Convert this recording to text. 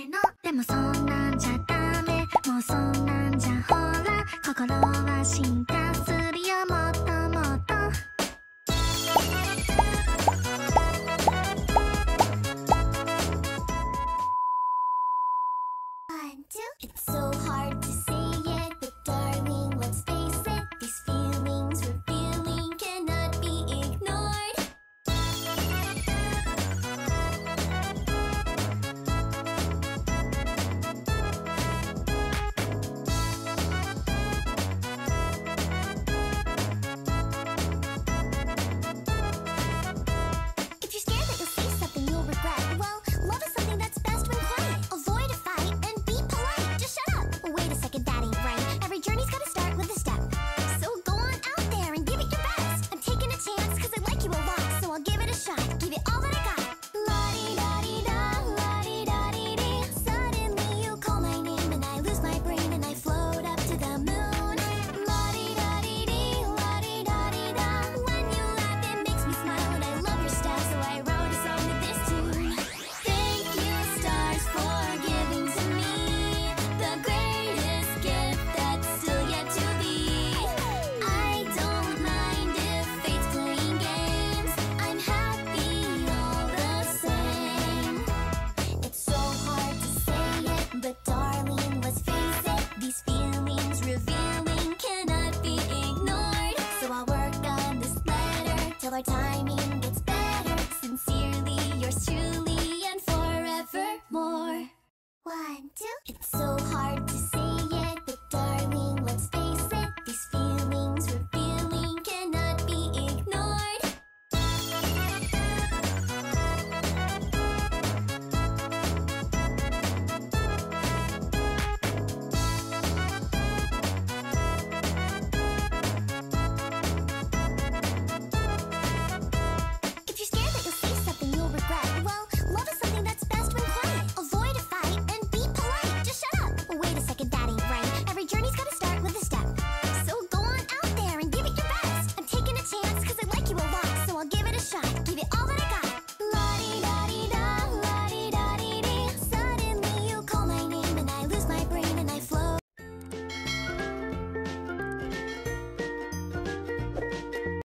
のでもそんなんじゃダメもうそんなんじゃほら心は進化するよもっともっと One, two. It's so hard to say it, but darling, let's face it. These feelings we're feeling cannot be ignored. If you're scared that you'll say something you'll regret, well, love is something that's best when quiet. Avoid a fight and be polite. Just shut up. Wait a second, that ain't right. Every journey's gotta start with a step. So go on out there and give it your best. I'm taking a chance cause I like you a lot. So I'll give it a shot. Give it all that I got. La-di-da-di-da, la-di-da-di-dee. Suddenly you call my name and I lose my brain and I float up to the moon. La-di-da-di-dee, la-di-da-di-da. When you laugh it makes me smile and I love your style. So I wrote a song with this tune. Thank you stars for giving to me the greatest gift that's still yet to be. I don't mind if fate's playing games. I'm happy all the same. It's so hard to say it, but darling, let's face it. These feelings revealing cannot be ignored. So I'll work on this letter till our timing gets better. Sincerely, yours truly, and forevermore. One, two. It's so hard